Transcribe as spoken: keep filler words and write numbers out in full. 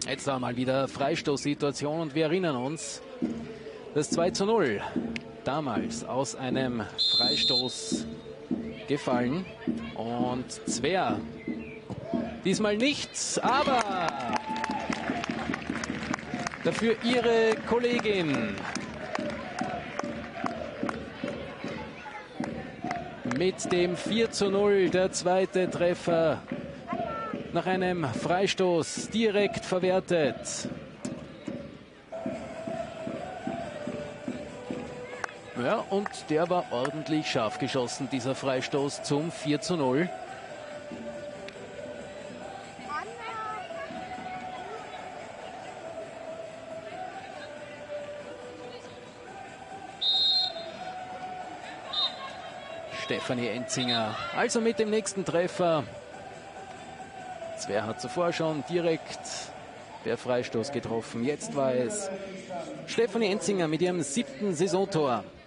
Jetzt haben wir mal wieder Freistoßsituation und wir erinnern uns, das zwei zu null damals aus einem Freistoß gefallen und Zwer diesmal nichts, aber dafür ihre Kollegin mit dem vier zu null, der zweite Treffer nach einem Freistoß direkt verwertet. Ja, und der war ordentlich scharf geschossen, dieser Freistoß zum vier zu null. Stefanie Enzinger also mit dem nächsten Treffer. Zwer hat zuvor schon direkt der Freistoß getroffen. Jetzt war es Stefanie Enzinger mit ihrem siebten Saisontor.